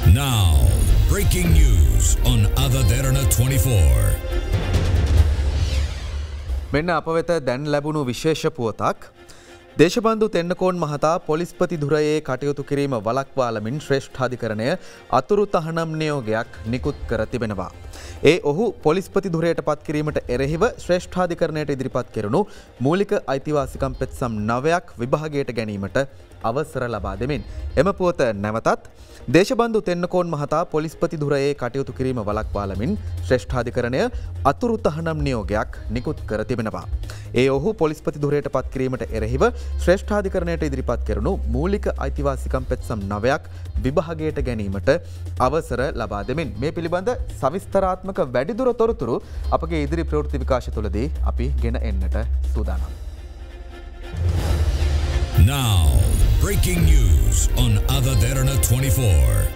Now, breaking news on Ada Derana 24. මෙන්න අප වෙත දැන් ලැබුණු විශේෂ පුවතක්. දේශබන්දු තෙන්නකෝන් මහතා පොලිස්පති ධුරයේ කටයුතු කිරීම වළක්වාලමින් ශ්‍රේෂ්ඨාධිකරණය අතුරු තහනම් නියෝගයක් නිකුත් කර තිබෙනවා. ඒ ඔහු පොලිස්පති ධුරයට පත් කිරීමට එරෙහිව ශ්‍රේෂ්ඨාධිකරණයට ඉදිරිපත් කෙරුණු මූලික අයිතිවාසිකම් පෙත්සම් 9ක් විභාගයට ගැනීමට අවසර ලබා දෙමින් එම පුවත නැවතත් දේශබන්දු තෙන්නකෝන් මහතා පොලිස්පති ධුරයේ කටයුතු කිරීම වළක්වාලමින් ශ්‍රේෂ්ඨාධිකරණය අතුරු තහනම් නියෝගයක් නිකුත් කර තිබෙනවා. ඒ ඔහු පොලිස්පති ධුරයට පත් කිරීමට එරෙහිව ශ්‍රේෂ්ඨාධිකරණයට ඉදිරිපත් කෙරුණු මූලික අයිතිවාසිකම් පෙත්සම් 9ක් විභාගයට ගැනීමට අවසර ලබා දෙමින් මේ පිළිබඳ සවිස්තරාත්මක වැඩිදුර තොරතුරු අපගේ ඉදිරි ප්‍රවෘත්ති විකාශය තුළදී අපි ගෙන එන්නට සූදානම්. Now, breaking news on Ada Derana 24.